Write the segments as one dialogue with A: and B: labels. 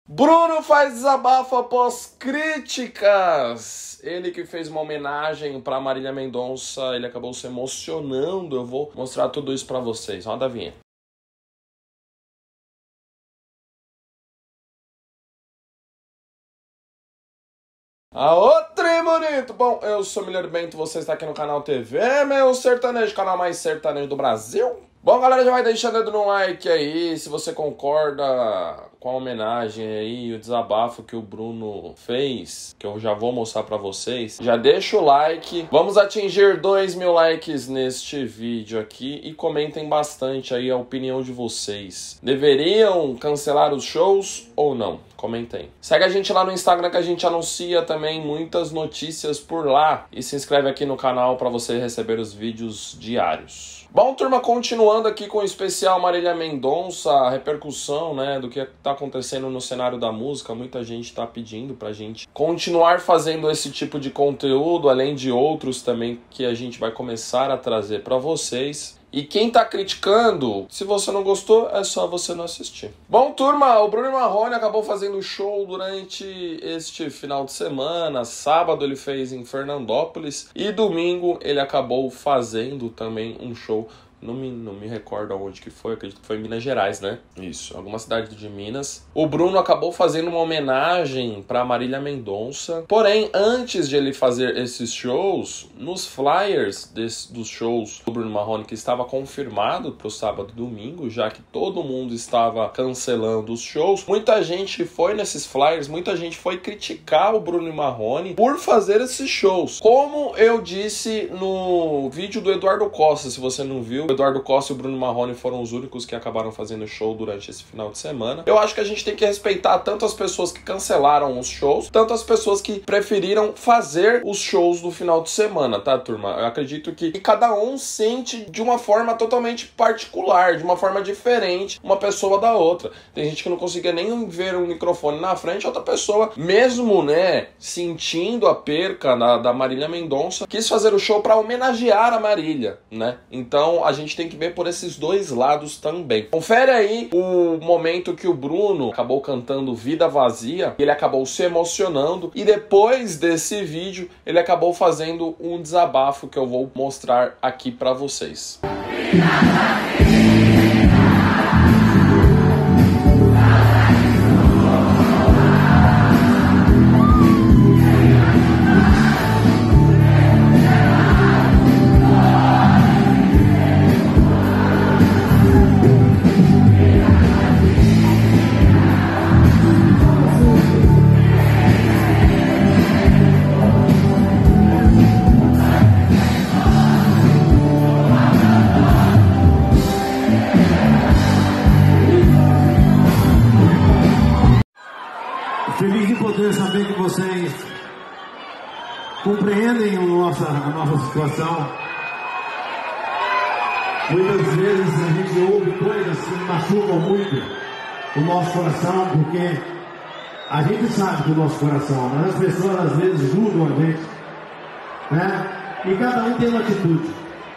A: Bruno faz desabafo após críticas. Ele que fez uma homenagem para Marília Mendonça, ele acabou se emocionando. Eu vou mostrar tudo isso para vocês. Roda a vinheta. Aô, trem bonito! Bom, eu sou o Milher Bento, você está aqui no canal TV, meu sertanejo, canal mais sertanejo do Brasil. Bom, galera, já vai deixando o dedo no like aí, se você concorda com a homenagem aí, o desabafo que o Bruno fez, que eu já vou mostrar pra vocês. Já deixa o like, vamos atingir 2.000 likes neste vídeo aqui e comentem bastante aí a opinião de vocês. Deveriam cancelar os shows ou não? Comentem. Segue a gente lá no Instagram que a gente anuncia também muitas notícias por lá. E se inscreve aqui no canal para você receber os vídeos diários. Bom, turma, continuando aqui com o especial Marília Mendonça, a repercussão, né, do que tá acontecendo no cenário da música. Muita gente tá pedindo pra gente continuar fazendo esse tipo de conteúdo, além de outros também que a gente vai começar a trazer pra vocês. E quem tá criticando, se você não gostou, é só você não assistir. Bom, turma, o Bruno Marrone acabou fazendo show durante este final de semana. Sábado ele fez em Fernandópolis e domingo ele acabou fazendo também um show. Não me recordo aonde que foi, acredito que foi em Minas Gerais, né? Isso, alguma cidade de Minas. O Bruno acabou fazendo uma homenagem para Marília Mendonça. Porém, antes de ele fazer esses shows, nos flyers dos shows do Bruno Marrone, que estava confirmado para o sábado e domingo, já que todo mundo estava cancelando os shows, muita gente foi nesses flyers, muita gente foi criticar o Bruno Marrone por fazer esses shows. Como eu disse no vídeo do Eduardo Costa, se você não viu, o Eduardo Costa e o Bruno Marrone foram os únicos que acabaram fazendo show durante esse final de semana. Eu acho que a gente tem que respeitar tanto as pessoas que cancelaram os shows, tanto as pessoas que preferiram fazer os shows do final de semana, tá, turma? Eu acredito que cada um sente de uma forma totalmente particular, de uma forma diferente, uma pessoa da outra. Tem gente que não conseguia nem ver um microfone na frente, outra pessoa, mesmo, né, sentindo a perca da Marília Mendonça, quis fazer o show para homenagear a Marília, né? Então, a gente tem que ver por esses dois lados também. Confere aí o momento que o Bruno acabou cantando Vida Vazia, ele acabou se emocionando e depois desse vídeo ele acabou fazendo um desabafo que eu vou mostrar aqui pra vocês.
B: Feliz de poder saber que vocês compreendem a nossa situação. Muitas vezes a gente ouve coisas que machucam muito o nosso coração, porque a gente sabe do nosso coração, mas as pessoas às vezes julgam a gente, né? E cada um tem uma atitude.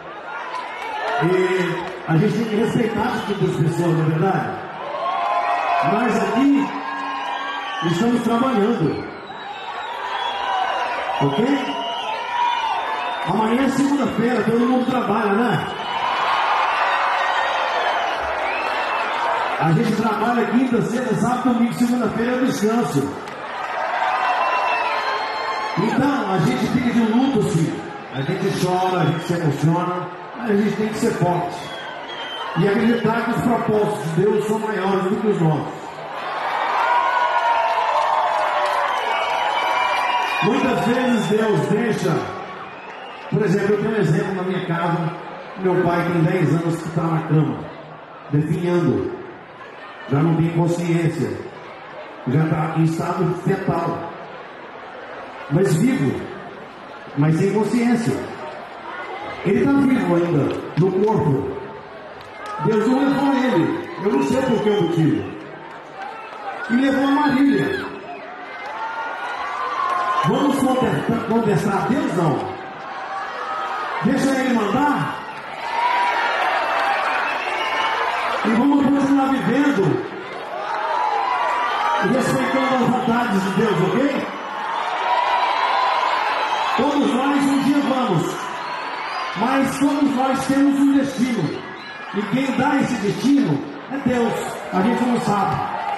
B: E a gente tem que respeitar esse tipo de pessoas, não é verdade? Mas aqui estamos trabalhando, ok? Amanhã é segunda-feira, todo mundo trabalha, né? A gente trabalha quinta, sexta, sábado, domingo, segunda-feira é descanso. Então, a gente fica de luto, sim. A gente chora, a gente se emociona, mas a gente tem que ser forte. E acreditar que os propósitos de Deus são maiores do que os nossos. Muitas vezes Deus deixa, por exemplo, eu tenho um exemplo na minha casa, meu pai tem 10 anos que está na cama, definhando, já não tem consciência, já está em estado fetal, mas vivo, mas sem consciência. Ele está vivo ainda, no corpo. Deus não levou ele, eu não sei por que o motivo, e levou a Marília. Vamos contestar a Deus? Não. Deixa ele mandar. E vamos continuar vivendo. E secando as vontades de Deus, ok? Todos nós um dia vamos, mas todos nós temos um destino. E quem dá esse destino é Deus. A gente não sabe.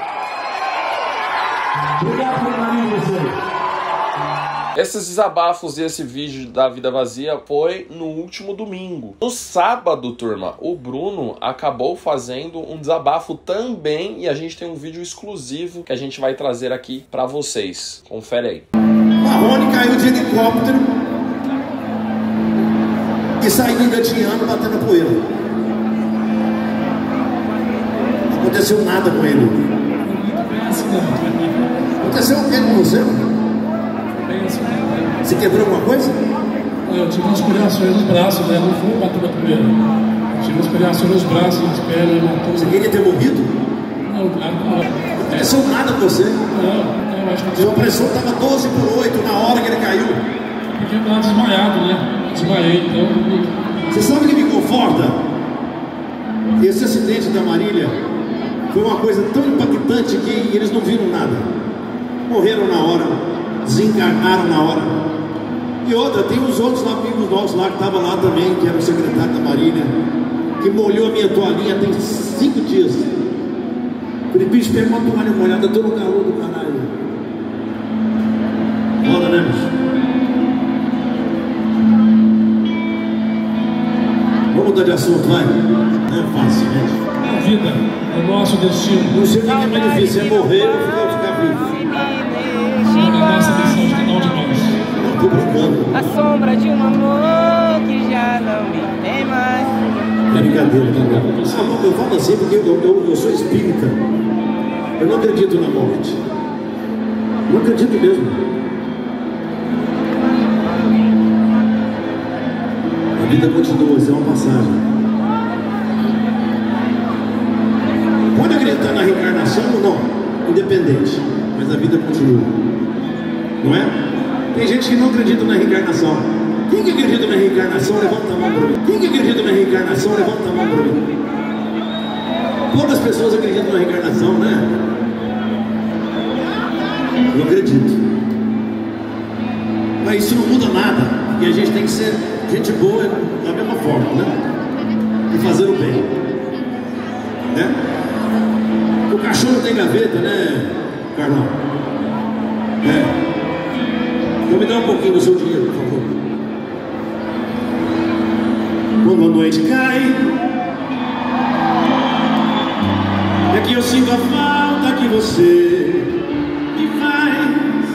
B: Obrigado por carinho de vocês.
A: Esses desabafos e esse vídeo da Vida Vazia foi no último domingo. No sábado, turma, o Bruno acabou fazendo um desabafo também e a gente tem um vídeo exclusivo que a gente vai trazer aqui pra vocês. Confere aí.
B: Marrone caiu de helicóptero e saiu engatinhando, batendo poeira. Não aconteceu nada com ele. Aconteceu o que com você? Você quebrou alguma coisa?
C: Eu tive umas escoriações nos braços, né? Não foi bater na primeira. Eu tive umas escoriações nos braços, nas pernas, matou.
B: Você queria ter morrido?
C: Não, claro que não.
B: Não aconteceu nada com você?
C: Não, eu acho que
B: Sua pressão estava 12/8 na hora que ele caiu.
C: porque eu estava desmaiado, né? Desmaiei, então.
B: Você sabe o que me conforta? Esse acidente da Marília foi uma coisa tão impactante que eles não viram nada. Morreram na hora, desencarnaram na hora. E outra, tem uns outros amigos nossos lá que estavam lá também, que era o secretário da Marília, que molhou a minha toalhinha tem 5 dias. Falei, bicho, pega uma toalha molhada, eu tô no calor do caralho. Foda, né, bicho? Vamos mudar de assunto, vai. Não é fácil, gente.
C: A vida é o nosso destino.
B: Não sei o que é mais difícil, é morrer ou ficar vivo.
C: É a nossa missão de cada um de nós.
B: Não, tô brincando.
D: A sombra de um amor que já não me tem mais.
B: É brincadeira, tá bom? Eu falo assim porque eu sou espírita. Eu não acredito na morte. Não acredito mesmo. A vida continua, isso é uma passagem. Pode acreditar na reencarnação ou não? Independente. Mas a vida continua. Não é? Tem gente que não acredita na reencarnação. Quem que acredita na reencarnação, levanta a mão para mim. Quem que acredita na reencarnação, levanta a mão para mim. Poucas pessoas acreditam na reencarnação, né? Eu acredito. Mas isso não muda nada. Porque a gente tem que ser gente boa da mesma forma, né? E fazer o bem. Né? O cachorro tem gaveta, né, Carlão? É. Então me dá um pouquinho do seu dinheiro, por favor. Quando a noite cai, é que eu sinto a falta que você me faz.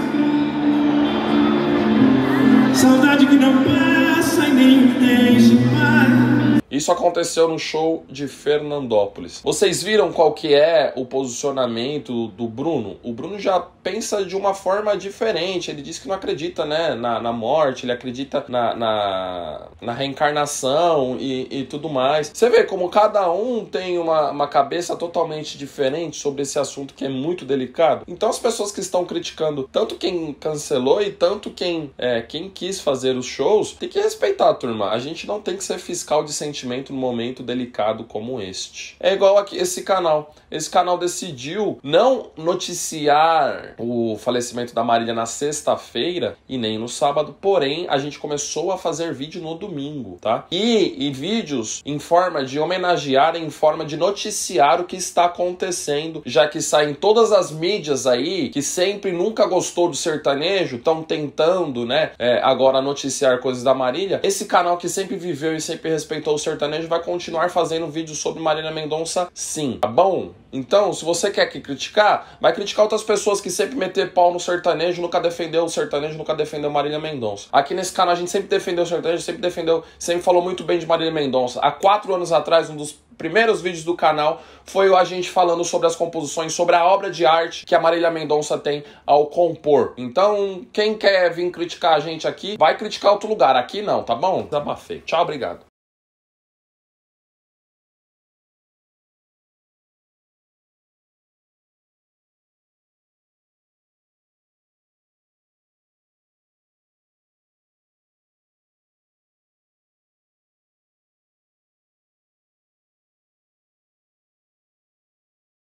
B: Saudade que não passa e nem me deixa em paz.
A: Isso aconteceu no show de Fernandópolis. Vocês viram qual que é o posicionamento do Bruno? O Bruno já pensa de uma forma diferente. Ele diz que não acredita, né, na morte, ele acredita na reencarnação e tudo mais. Você vê como cada um tem uma cabeça totalmente diferente sobre esse assunto que é muito delicado. Então as pessoas que estão criticando, tanto quem cancelou e tanto quem quis fazer os shows, tem que respeitar, turma. A gente não tem que ser fiscal de sentimento num momento delicado como este. É igual aqui esse canal. Esse canal decidiu não noticiar o falecimento da Marília na sexta-feira e nem no sábado, porém a gente começou a fazer vídeo no domingo, tá? E vídeos em forma de homenagear, em forma de noticiar o que está acontecendo, já que saem todas as mídias aí, que sempre nunca gostou do sertanejo, estão tentando, né, agora noticiar coisas da Marília. Esse canal que sempre viveu e sempre respeitou o sertanejo vai continuar fazendo vídeos sobre Marília Mendonça, sim, tá bom? Então, se você quer criticar, vai criticar outras pessoas que sempre meter pau no sertanejo, nunca defendeu o sertanejo, nunca defendeu Marília Mendonça. Aqui nesse canal a gente sempre defendeu o sertanejo, sempre falou muito bem de Marília Mendonça. Há 4 anos atrás, um dos primeiros vídeos do canal foi a gente falando sobre as composições, sobre a obra de arte que a Marília Mendonça tem ao compor. Então, quem quer vir criticar a gente aqui, vai criticar outro lugar. Aqui não, tá bom? Desabafei. Tchau, obrigado.